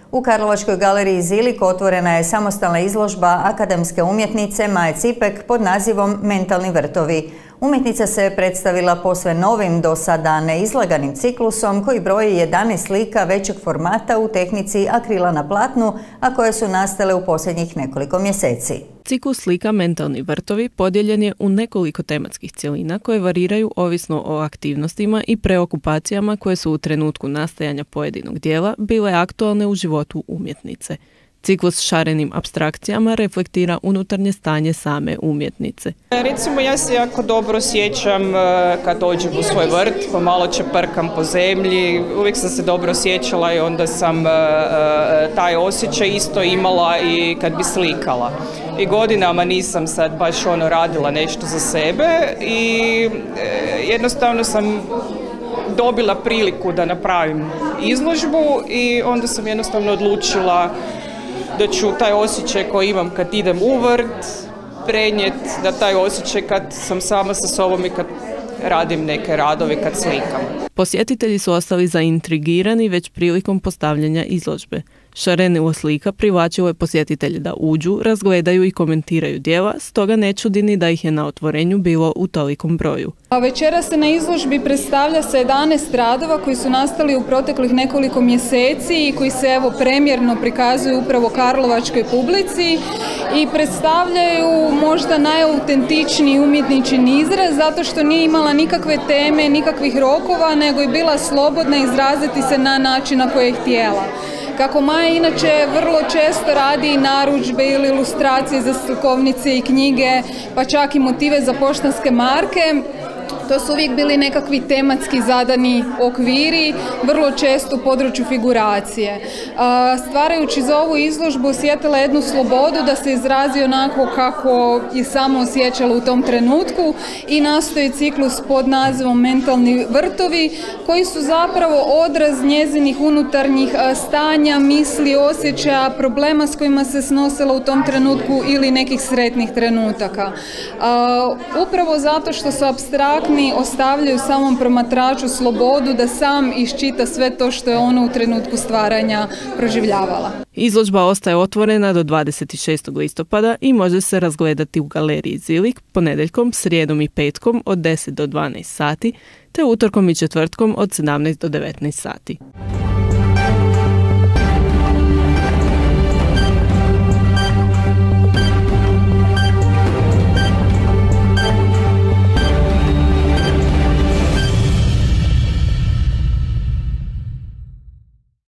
U Karlovačkoj galeriji Zilik otvorena je samostalna izložba akademske umjetnice Maje Cipek pod nazivom Mentalni vrtovi. Umjetnica se predstavila posve novim, do sada neizlaganim ciklusom koji broji 11 slika većeg formata u tehnici akrila na platnu, a koje su nastale u posljednjih nekoliko mjeseci. Ciklus slika Mentalni vrtovi podijeljen je u nekoliko tematskih cjelina koje variraju ovisno o aktivnostima i preokupacijama koje su u trenutku nastajanja pojedinog dijela bile aktualne u životu umjetnice. Ciklus šarenim apstrakcijama reflektira unutarnje stanje same umjetnice. Recimo, ja se jako dobro sjećam kad dođem u svoj vrt, pomalo čeprkam po zemlji, uvijek sam se dobro osjećala i onda sam taj osjećaj isto imala i kad bi slikala. I godinama nisam sad baš radila nešto za sebe i jednostavno sam dobila priliku da napravim izložbu i onda sam jednostavno odlučila da ću taj osjećaj koji imam kad idem u vrt prenijeti na taj osjećaj kad sam sama sa sobom i kad radim neke radove, kad slikam. Posjetitelji su ostali zaintrigirani već prilikom postavljanja izložbe. Šarenilo slika privlačilo je posjetitelje da uđu, razgledaju i komentiraju djela, stoga ne čudi ni da ih je na otvorenju bilo u tolikom broju. Večeras se na izložbi predstavlja se 11 radova koji su nastali u proteklih nekoliko mjeseci i koji se premjerno prikazuju upravo karlovačkoj publici i predstavljaju možda najautentičniji umjetnički izraz zato što nije imala nikakve teme, nikakvih rokova, nego je bila slobodna izraziti se na način na koji je htjela. Kako Maja inače vrlo često radi narudžbe ili ilustracije za slikovnice i knjige, pa čak i motive za poštanske marke, to su uvijek bili nekakvi tematski zadani okviri, vrlo često u području figuracije. Stvarajući za ovu izložbu osjetila jednu slobodu da se izrazi onako kako je samo osjećala u tom trenutku i nastoji ciklus pod nazivom Mentalni vrtovi koji su zapravo odraz njezinih unutarnjih stanja, misli, osjećaja, problema s kojima se snosila u tom trenutku ili nekih sretnih trenutaka. Upravo zato što su apstraktni ostavljaju samom promatraču slobodu da sam iščita sve to što je ona u trenutku stvaranja proživljavala. Izložba ostaje otvorena do 26. listopada i može se razgledati u galeriji Zilik ponedjeljkom, srijedom i petkom od 10 do 12 sati, te utorkom i četvrtkom od 17 do 19 sati.